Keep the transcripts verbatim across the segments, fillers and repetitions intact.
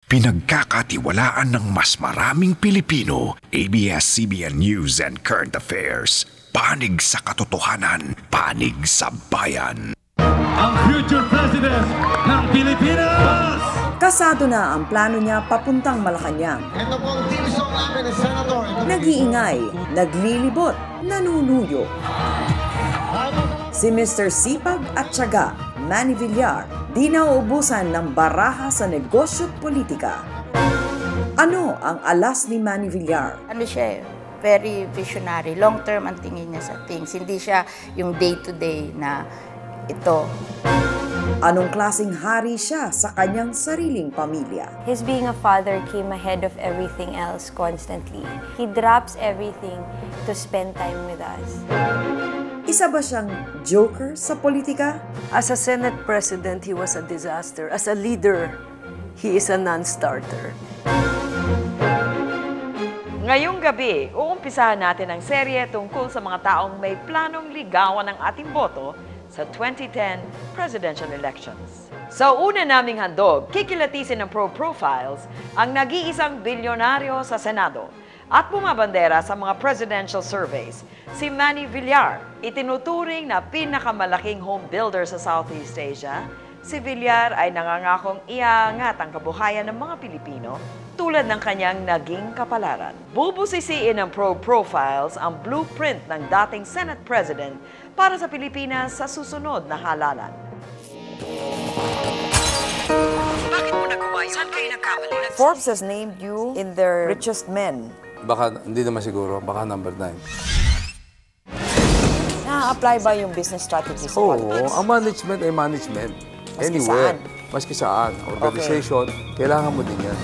Pinagkakatiwalaan ng mas maraming Pilipino, A B S C B N News and Current Affairs. Panig sa katotohanan, panig sa bayan. Ang future president ng Pilipinas! Kasado na ang plano niya papuntang Malacanang. Ito po ang team song namin ni Senator. Nag-iingay, naglilibot, nanunuyo. Si Mister Sipag at Tiyaga, Manny Villar, di nauubusan ng baraha sa negosyo at politika. Ano ang alas ni Manny Villar? Ano siya eh, very visionary. Long term ang tingin niya sa things. Hindi siya yung day-to-day na ito. Anong klaseng hari siya sa kanyang sariling pamilya? His being a father came ahead of everything else constantly. He drops everything to spend time with us. Isa ba siyang joker sa politika? As a Senate President, he was a disaster. As a leader, he is a non-starter. Ngayong gabi, uumpisahan natin ang serye tungkol sa mga taong may planong ligawan ng ating boto sa twenty ten presidential elections. Sa una naming handog, kikilatisin ng pro-profiles ang nag-iisang bilyonaryo sa Senado at bumabandera sa mga presidential surveys, si Manny Villar. Itinuturing na pinakamalaking home builder sa Southeast Asia, si Villar ay nangangakong iangat ang kabuhayan ng mga Pilipino tulad ng kanyang naging kapalaran. Bubusisiin ng pro-profiles ang blueprint ng dating Senate President para sa Pilipinas sa susunod na halalan. Bakit mo nagawa yun? Saan kayo nagkamali? Forbes has named you in their richest men. Baka, hindi naman siguro, baka number nine. Na-apply ba yung business strategy sa Oo, politics? ang management ay management. Maski Anywhere. saan? Maski saan. Organization, okay. Kailangan mo din yan.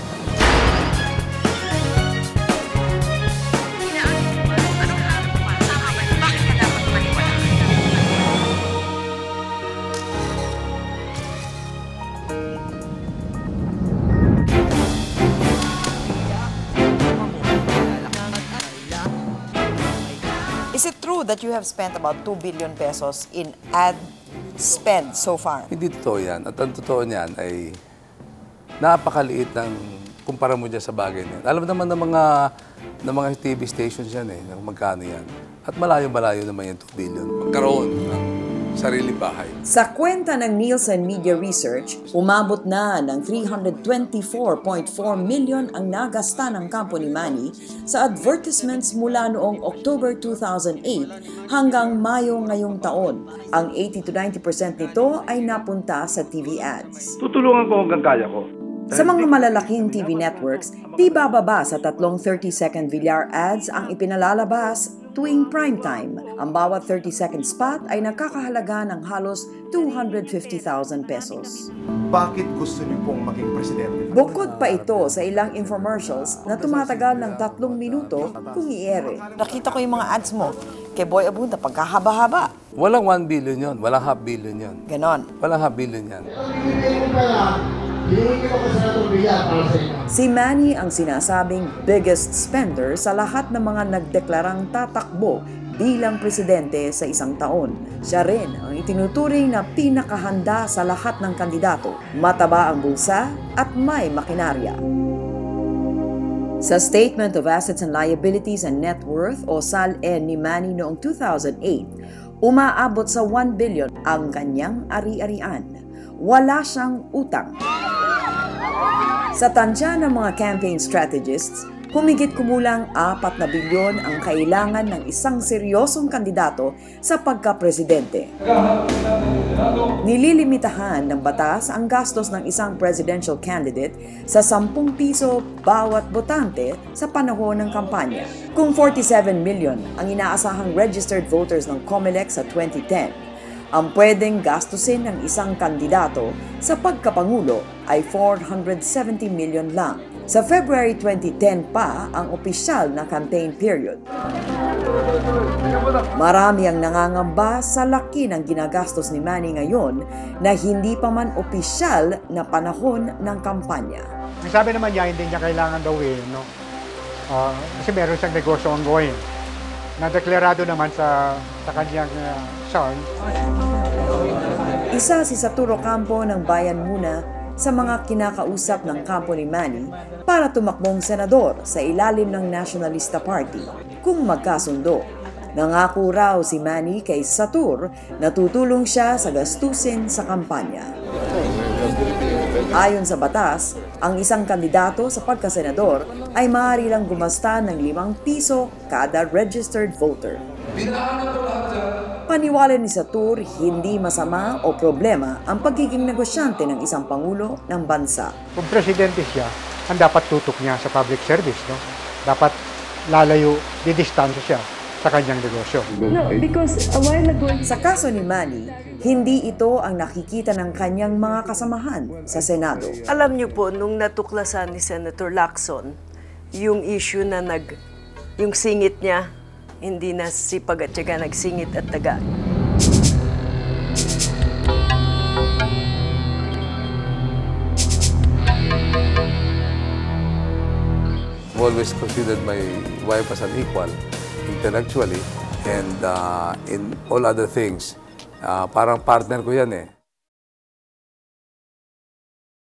Is it true that you have spent about two billion pesos in ad spend so far? Hindi totoo yan. At ang totoo niyan ay napakaliit ng kumpara mo dyan sa bagay niyan. Alam naman ng mga, ng mga T V stations yan eh, ng magkano yan. At malayo-malayo naman yung two billion. Magkaroon ng sariling bahay. Sa kwenta ng Nielsen Media Research, umabot na ng three hundred twenty-four point four million ang nagasta ng kampo ni Manny sa advertisements mula noong October two thousand eight hanggang Mayo ngayong taon. Ang eighty to ninety percent nito ay napunta sa T V ads. Tutulungan ko hanggang kaya ko. Sa mga malalaking T V networks, di bababa sa tatlong thirty second Villar ads ang ipinalalabas tuwing primetime. Ang bawat thirty second spot ay nakakahalaga ng halos two hundred fifty thousand pesos. Bakit gusto niyo pong maging presidente? Bukod pa ito sa ilang infomercials na tumatagal ng tatlong minuto kung i-ere. Nakita ko yung mga ads mo kay Boy Abunda pagkahaba-haba. Walang one billion yon, walang half billion yon. Ganon. Walang half billion yan. Si Manny ang sinasabing biggest spender sa lahat ng mga nagdeklarang tatakbo bilang presidente sa isang taon. Siya rin ang itinuturing na pinakahanda sa lahat ng kandidato. Mataba ang bulsa at may makinarya. Sa Statement of Assets and Liabilities and Net Worth o S A L-N ni Manny noong two thousand eight, umaabot sa one billion ang kanyang ari-arian. Wala siyang utang. Sa tansya ng mga campaign strategists, humigit kumulang apat na bilyon ang kailangan ng isang seryosong kandidato sa pagka-presidente. Nililimitahan ng batas ang gastos ng isang presidential candidate sa sampung piso bawat botante sa panahon ng kampanya. Kung forty-seven million ang inaasahang registered voters ng COMELEC sa twenty ten, ang pwedeng gastusin ng isang kandidato sa pagkapangulo ay four hundred seventy million lang. Sa February twenty ten pa ang opisyal na campaign period. Marami ang nangangamba sa laki ng ginagastos ni Manny ngayon na hindi pa man opisyal na panahon ng kampanya. Ang sabi naman niya, hindi niya kailangan gawin, no? Uh, kasi meron siyang negosyo ongoing. Na-deklarado naman sa, sa kanyang uh, son. Isa si Saturo Campo ng Bayan Muna sa mga kinakausap ng kampo ni Manny para tumakbong senador sa ilalim ng Nationalista Party kung magkasundo. Nangako raw si Manny kay Satur na tutulong siya sa gastusin sa kampanya. Ayon sa batas, ang isang kandidato sa pagkasenador ay maaari lang gumasta ng limang piso kada registered voter. Paniwala ni Satur, hindi masama o problema ang pagiging negosyante ng isang pangulo ng bansa. Kung presidente siya, ang dapat tutok niya sa public service, no? Dapat lalayo, didistansya siya sa kanyang negosyo. No, because a while ago... Sa kaso ni Manny, hindi ito ang nakikita ng kanyang mga kasamahan sa Senado. Alam niyo po, nung natuklasan ni Senator Lacson, yung issue na nag... yung singit niya, hindi na sipag at syaga nagsingit at taga. I've always considered my wife as an equal, intellectually, and uh, in all other things. Uh, parang partner ko yan eh.